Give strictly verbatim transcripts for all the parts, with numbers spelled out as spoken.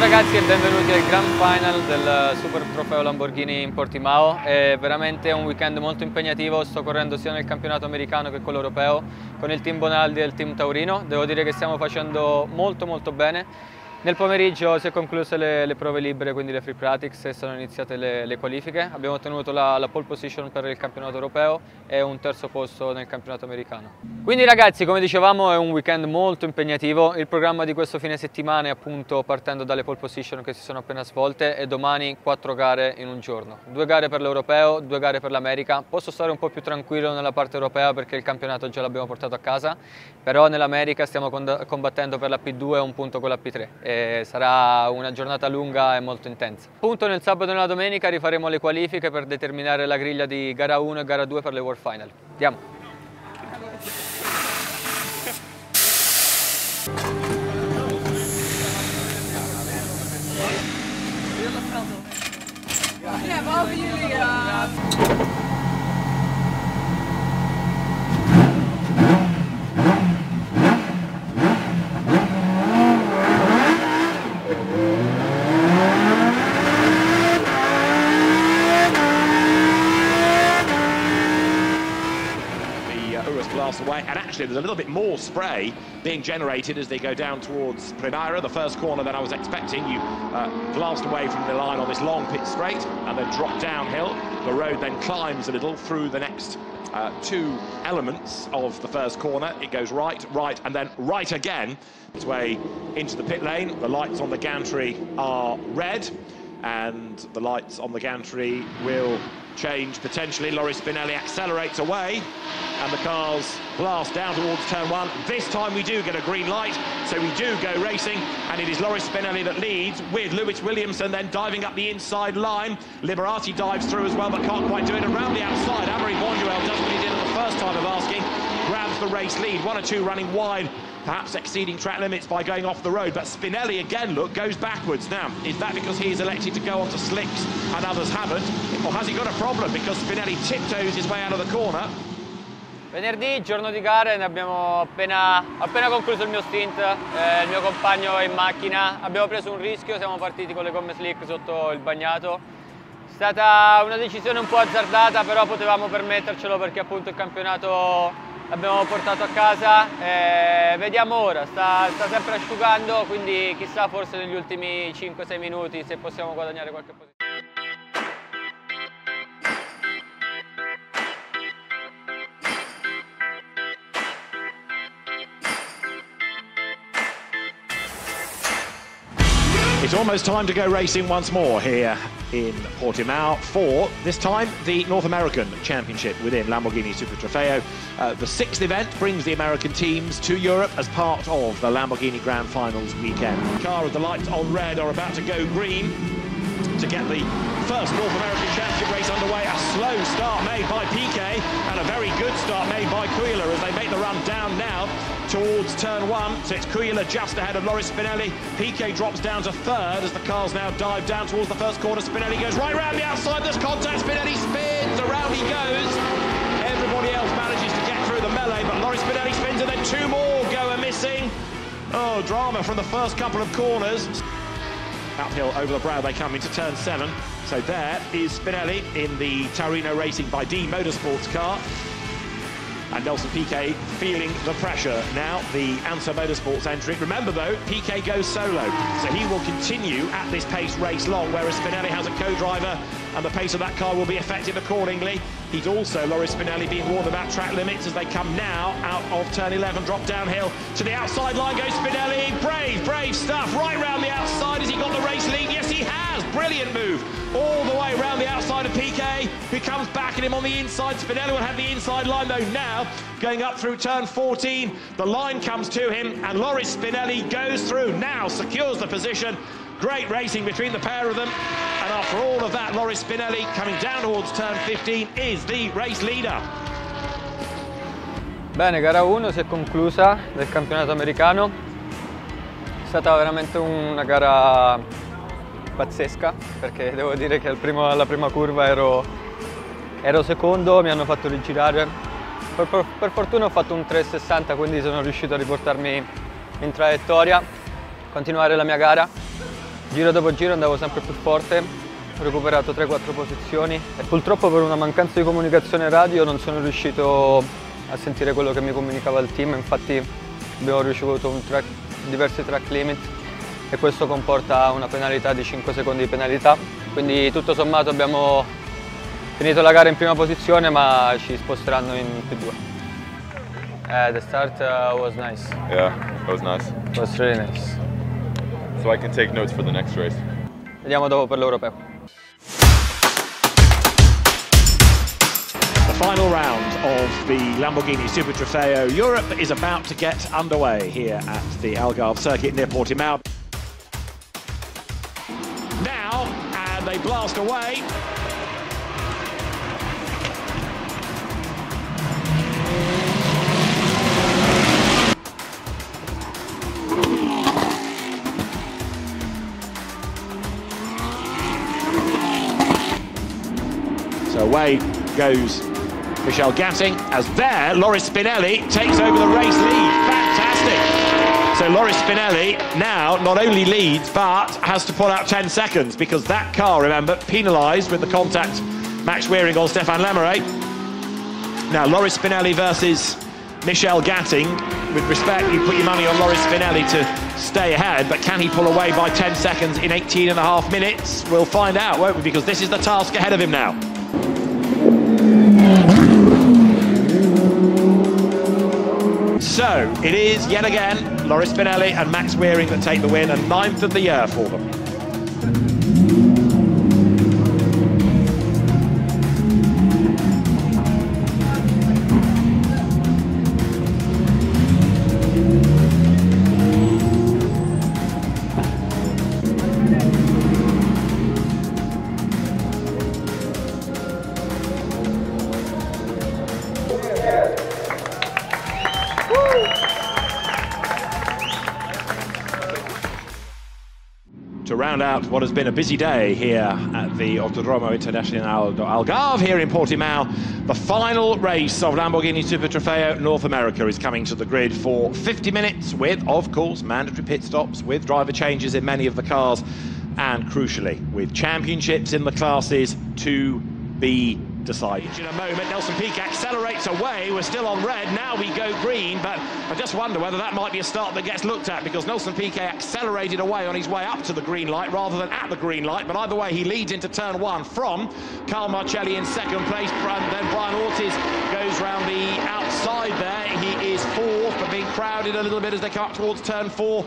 ragazzi e benvenuti al Grand Final del Super Trofeo Lamborghini in Portimao. È veramente un weekend molto impegnativo, sto correndo sia nel campionato americano che quello europeo con il team Bonaldi e il team Taurino. Devo dire che stiamo facendo molto molto bene. Nel pomeriggio si è concluse le, le prove libere, quindi le free practice, e sono iniziate le, le qualifiche. Abbiamo ottenuto la, la pole position per il campionato europeo e un terzo posto nel campionato americano. Quindi ragazzi, come dicevamo, è un weekend molto impegnativo. Il programma di questo fine settimana è appunto partendo dalle pole position che si sono appena svolte e domani quattro gare in un giorno. Due gare per l'europeo, due gare per l'America. Posso stare un po' più tranquillo nella parte europea perché il campionato già l'abbiamo portato a casa, però nell'America stiamo combattendo per la P due e un punto con la P tre. E sarà una giornata lunga e molto intensa. Appunto nel sabato e nella domenica rifaremo le qualifiche per determinare la griglia di gara uno e gara due per le World Final. Andiamo! Ja, behalve jullie. Uh... Blast away, and actually there's a little bit more spray being generated as they go down towards Primeira, the first corner that I was expecting. You uh, blast away from the line on this long pit straight and then drop downhill. The road then climbs a little through the next uh, two elements of the first corner. It goes right, right, and then right again. Its way into the pit lane. The lights on the gantry are red, and the lights on the gantry will change potentially. Loris Spinelli accelerates away and the cars blast down towards turn one. This time we do get a green light, so we do go racing, and it is Loris Spinelli that leads with Lewis Williamson then diving up the inside line. Liberati dives through as well but can't quite do it. Around the outside, Amaury Bonduel does what he did at the first time of asking, grabs the race lead. One or two running wide, perhaps exceeding track limits by going off the road, but Spinelli again, look, goes backwards. Now, is that because he's elected to go onto slicks and others haven't, or has he got a problem because Spinelli tiptoes his way out of the corner? Venerdì, giorno di gare, ne abbiamo appena, appena concluso il mio stint, eh, il mio compagno è in macchina, abbiamo preso un rischio, siamo partiti con le gomme slick sotto il bagnato. È stata una decisione un po' azzardata, però potevamo permettercelo perché appunto il campionato l'abbiamo portato a casa. Eh, vediamo ora, sta, sta sempre asciugando, quindi chissà, forse negli ultimi cinque sei minuti se possiamo guadagnare qualche posizione. It's almost time to go racing once more here in Portimao for, this time, the North American Championship within Lamborghini Super Trofeo. Uh, the sixth event brings the American teams to Europe as part of the Lamborghini Grand Finals weekend. Car with the lights on red are about to go green to get the first North American Championship race underway. A slow start made by Piquet and a very good start made by Cuellar as they make the run down now towards turn one. So it's Cuellar just ahead of Loris Spinelli. Piquet drops down to third as the cars now dive down towards the first corner. Spinelli goes right round the outside. There's contact. Spinelli spins. Around he goes. Everybody else manages to get through the melee, but Loris Spinelli spins and then two more go a missing. Oh, drama from the first couple of corners. Uphill over the brow they come into turn seven. So there is Spinelli in the Taurino Racing by D Motorsports car. And Nelson Piquet feeling the pressure now, the Ansa Motorsports entry. Remember though, Piquet goes solo, so he will continue at this pace race long, whereas Spinelli has a co-driver and the pace of that car will be effective accordingly. He's also, Loris Spinelli, being warned about track limits as they come now out of turn eleven, drop downhill to the outside line goes Spinelli. Brave, brave stuff, right round the outside. Has he got the race lead? Yes, he has. Brilliant move. All the way around the outside of Piquet, who comes back at him on the inside. Spinelli will have the inside line though now, going up through turn fourteen. The line comes to him and Loris Spinelli goes through, now secures the position. Great racing between the pair of them. And after all of that, Loris Spinelli, coming down towards turn fifteen, is the race leader. Bene, gara uno si è conclusa del campionato americano. È stata veramente una gara pazzesca, perché devo dire che al primo, alla prima curva ero, ero secondo, mi hanno fatto rigirare. Per, per, per fortuna ho fatto un tre sessanta, quindi sono riuscito a riportarmi in traiettoria, continuare la mia gara. Giro dopo giro andavo sempre più forte, ho recuperato tre quattro posizioni e purtroppo per una mancanza di comunicazione radio non sono riuscito a sentire quello che mi comunicava il team, infatti abbiamo ricevuto un track, diversi track limit e questo comporta una penalità di cinque secondi di penalità, quindi tutto sommato abbiamo finito la gara in prima posizione ma ci sposteranno in P due. Uh, the start uh, was nice. Yeah, that was nice. It was really nice. So I can take notes for the next race. Vediamo dopo per l'Europeo. The final round of the Lamborghini Super Trofeo Europe is about to get underway here at the Algarve circuit near Portimao. Now, and they blast away. So away goes Michel Gatting, as there, Loris Spinelli takes over the race lead. Fantastic! So Loris Spinelli now not only leads, but has to pull out ten seconds, because that car, remember, penalised with the contact Max Wearing on Stefan Lemaire. Now, Loris Spinelli versus Michel Gatting. With respect, you put your money on Loris Spinelli to stay ahead, but can he pull away by ten seconds in eighteen and a half minutes? We'll find out, won't we? Because this is the task ahead of him now. So, it is yet again Loris Spinelli and Max Wearing that take the win, and ninth of the year for them. To round out what has been a busy day here at the Autodromo Internacional do Algarve here in Portimao, the final race of Lamborghini Super Trofeo North America is coming to the grid for fifty minutes with, of course, mandatory pit stops, with driver changes in many of the cars, and crucially, with championships in the classes to be decided. In a moment, Nelson Piquet accelerates away. We're still on red. Now we go green, but I just wonder whether that might be a start that gets looked at, because Nelson Piquet accelerated away on his way up to the green light rather than at the green light. But either way, he leads into turn one from Carl Marcelli in second place. And then Brian Ortiz goes round the outside there. He is fourth, but being crowded a little bit as they come up towards turn four.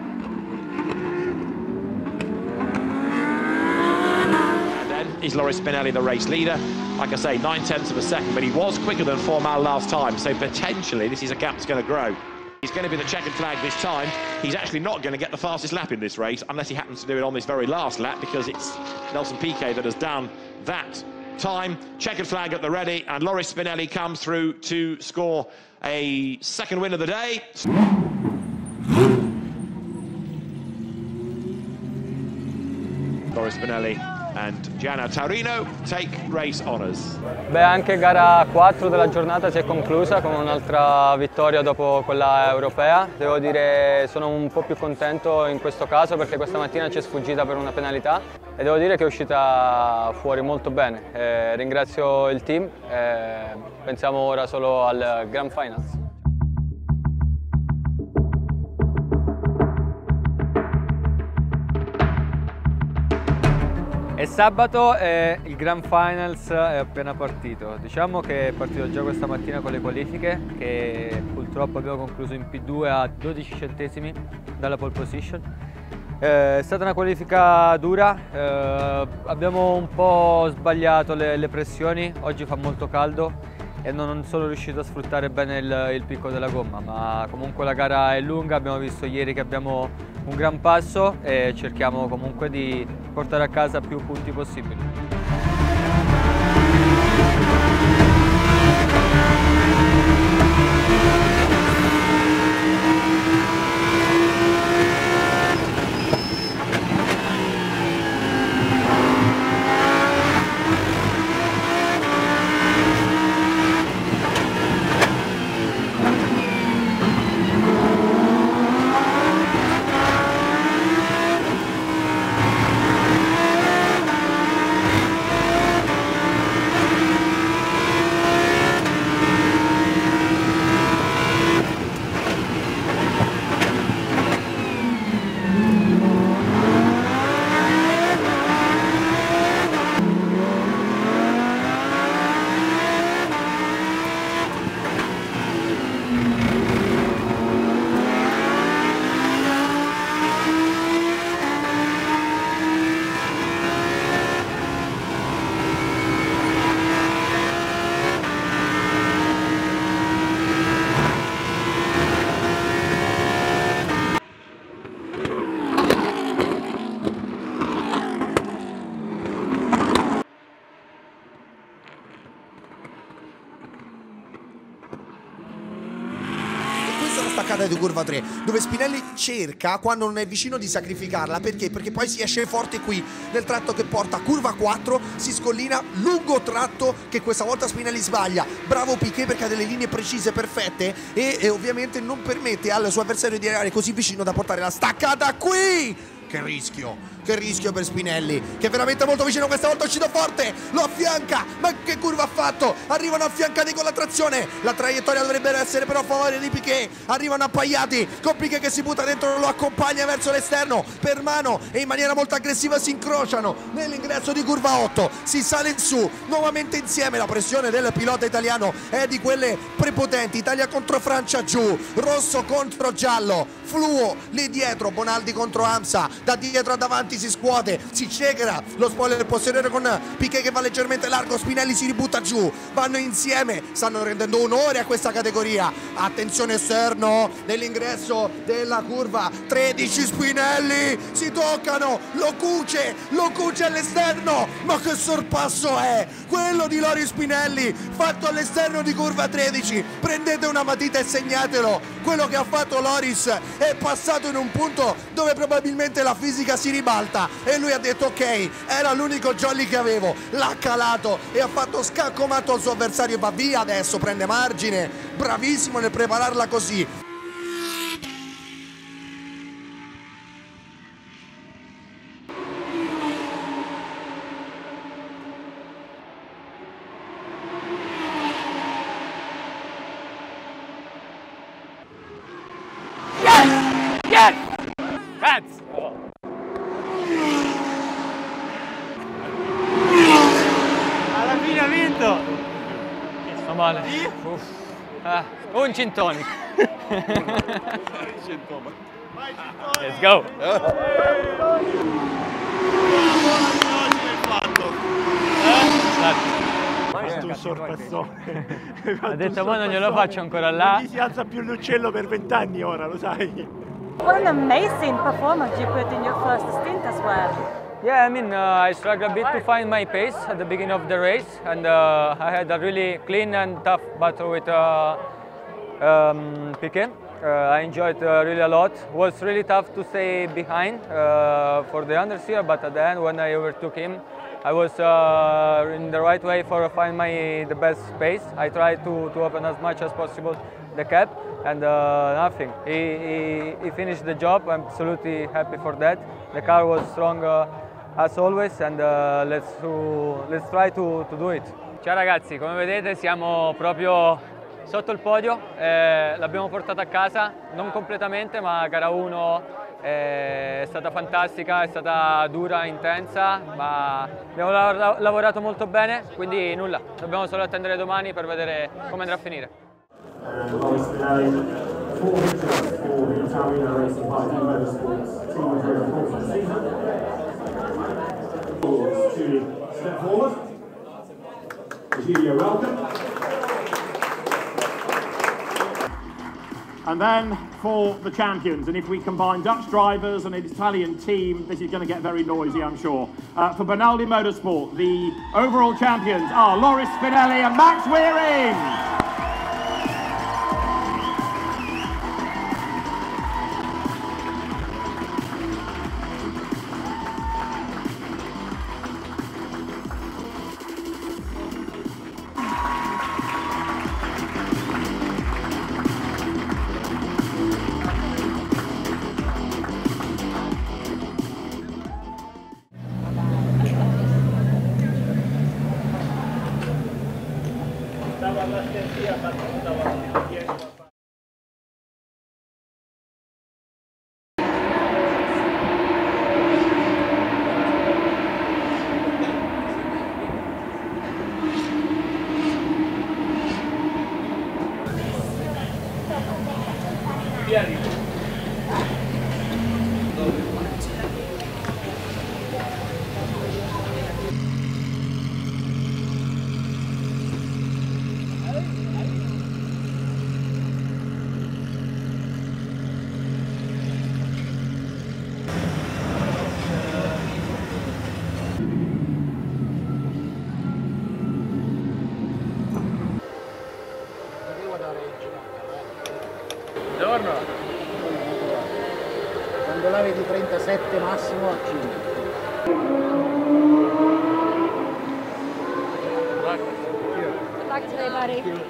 Is Loris Spinelli the race leader? Like I say, nine tenths of a second, but he was quicker than Formal last time, so potentially this is a gap that's going to grow. He's going to be the checkered flag this time. He's actually not going to get the fastest lap in this race, unless he happens to do it on this very last lap, because it's Nelson Piquet that has done that time. Checkered flag at the ready, and Loris Spinelli comes through to score a second win of the day. Loris Spinelli and Gianna Taurino take race honours. Beh, anche gara quattro della giornata si è conclusa con un'altra vittoria dopo quella europea. Devo dire sono un po' più contento in questo caso, perché questa mattina ci è sfuggita per una penalità e devo dire che è uscita fuori molto bene. Eh, ringrazio il team, eh, pensiamo ora solo al Grand Finals. È sabato e il Grand Finals è appena partito. Diciamo che è partito già questa mattina con le qualifiche, che purtroppo abbiamo concluso in P due a dodici centesimi dalla pole position. Eh, è stata una qualifica dura, eh, abbiamo un po' sbagliato le, le pressioni, oggi fa molto caldo e non sono riuscito a sfruttare bene il, il picco della gomma, ma comunque la gara è lunga, abbiamo visto ieri che abbiamo un gran passo e cerchiamo comunque di portare a casa più punti possibili. staccata di curva tre, dove Spinelli cerca, quando non è vicino, di sacrificarla. Perché? Perché poi si esce forte qui nel tratto che porta a curva quattro, si scollina, lungo tratto che questa volta Spinelli sbaglia. Bravo Piquet perché ha delle linee precise, perfette, e, e ovviamente non permette al suo avversario di arrivare così vicino da portare la staccata qui. Che rischio, che rischio per Spinelli, che è veramente molto vicino, questa volta è uscito forte, lo affianca, ma che curva ha fatto? Arrivano affiancati con la trazione, la traiettoria dovrebbe essere però a favore di Piquet, arrivano appaiati, con Piquet che si butta dentro, lo accompagna verso l'esterno, per mano, e in maniera molto aggressiva si incrociano nell'ingresso di curva otto, si sale in su, nuovamente insieme, la pressione del pilota italiano è di quelle prepotenti, Italia contro Francia giù, rosso contro giallo, fluo lì dietro, Bonaldi contro Amsa, da dietro a davanti si scuote, si cieca lo spoiler posteriore con Piquet che va leggermente largo, Spinelli si ributta giù, vanno insieme, stanno rendendo onore a questa categoria. Attenzione esterno nell'ingresso della curva tredici, Spinelli, si toccano, lo cuce, lo cuce all'esterno, ma che sorpasso è quello di Loris Spinelli fatto all'esterno di curva tredici. Prendete una matita e segnatelo, quello che ha fatto Loris è passato in un punto dove probabilmente la fisica si ribalta e lui ha detto ok, era l'unico jolly che avevo, l'ha calato e ha fatto scaccomato al suo avversario e va via adesso, prende margine, bravissimo nel prepararla così. Yes! Yes! That's alla fine ha vinto! sto male. Uff. Ah, un gin tonic. Let's go. Questo è un sorpassone. Ha detto ma non glielo faccio ancora là. Chi si alza più l'uccello per vent'anni ora, lo sai? What an amazing performance you put in your first stint as well. Yeah, I mean, uh, I struggled a bit to find my pace at the beginning of the race, and uh, I had a really clean and tough battle with uh, um, Piquet. Uh, I enjoyed uh, really a lot. It was really tough to stay behind uh, for the understeer, but at the end, when I overtook him, I was uh, in the right way for find my the best pace. I tried to, to open as much as possible the cap, and uh, nothing. He, he, he finished the job. I'm absolutely happy for that. The car was strong uh, as always, and uh, let's, to, let's try to, to do it. Ciao ragazzi, come vedete siamo proprio sotto il podio, eh, l'abbiamo portata a casa, non completamente, ma gara uno è stata fantastica, è stata dura, intensa, ma abbiamo lavorato molto bene, quindi nulla, dobbiamo solo attendere domani per vedere come andrà a finire. Loris Spinelli, four victories for the Italian Racing Party Motorsports team of the course of the season. To step forward. Egidio, welcome. And then for the champions, and if we combine Dutch drivers and an Italian team, this is going to get very noisy, I'm sure. Uh, for Bonaldi Motorsport, the overall champions are Loris Spinelli and Max Weering. fare di trentasette massimo a cinque. Good luck today, buddy.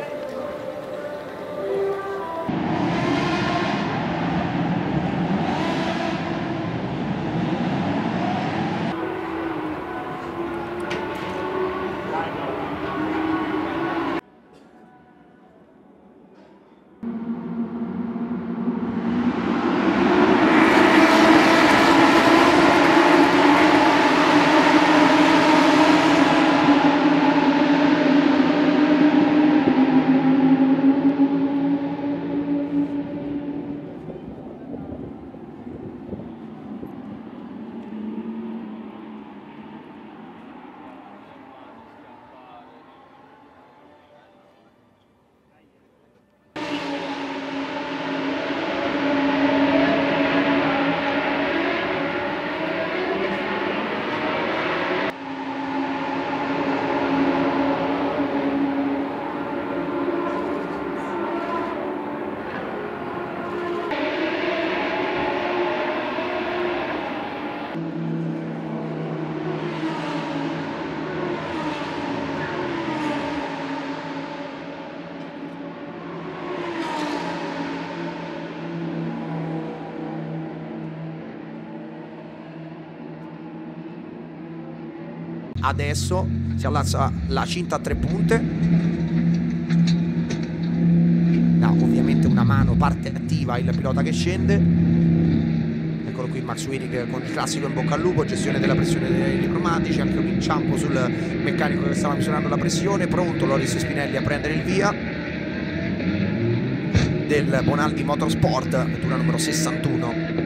Adesso si allaccia la cinta a tre punte. No, ovviamente una mano, parte attiva il pilota che scende. Eccolo qui Max Wierig con il classico in bocca al lupo, gestione della pressione dei pneumatici, anche un inciampo sul meccanico che stava misurando la pressione. Pronto Loris Spinelli a prendere il via del Bonaldi Motorsport, vettura numero sessantuno.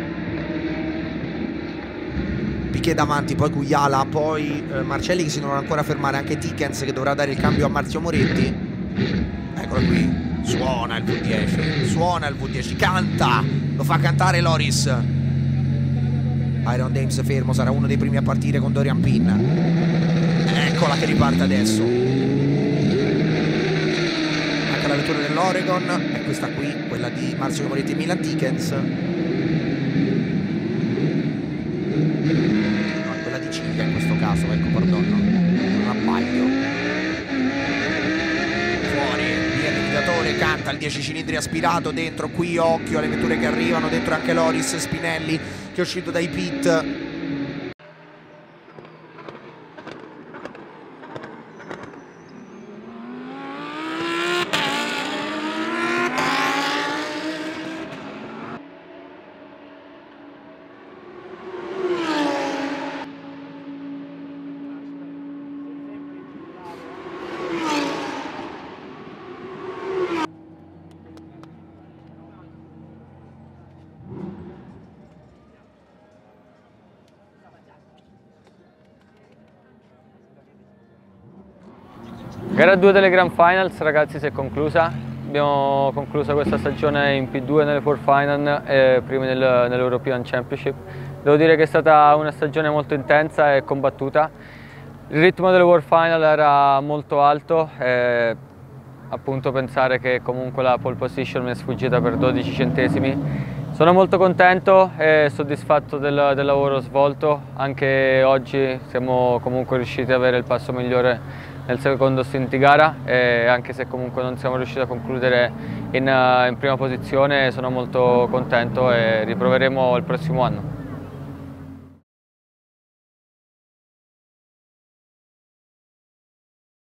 Piquet davanti, poi Kujala, poi eh, Marcelli che si dovrà ancora fermare, anche Tikens che dovrà dare il cambio a Marzio Moretti. Eccolo qui, suona il V dieci, suona il V dieci, canta, lo fa cantare Loris. Iron Dames fermo, sarà uno dei primi a partire con Dorian Pin. Eccola che riparte adesso. Anche la vettura dell'Oregon, e questa qui, quella di Marzio Moretti e Milan Tikens. In questo caso, ecco, perdono, non abbaglio. Fuori, via il guidatore, canta il dieci cilindri aspirato, dentro qui occhio alle vetture che arrivano, dentro anche Loris Spinelli che è uscito dai pit. Gara due delle Grand Finals, ragazzi, si è conclusa. Abbiamo concluso questa stagione in P due nelle World Final e prima nel, nell'European Championship. Devo dire che è stata una stagione molto intensa e combattuta. Il ritmo delle World Final era molto alto e appunto pensare che comunque la pole position mi è sfuggita per dodici centesimi. Sono molto contento e soddisfatto del, del lavoro svolto. Anche oggi siamo comunque riusciti ad avere il passo migliore nel secondo stint di gara, e anche se comunque non siamo riusciti a concludere in, in prima posizione, sono molto contento e riproveremo il prossimo anno.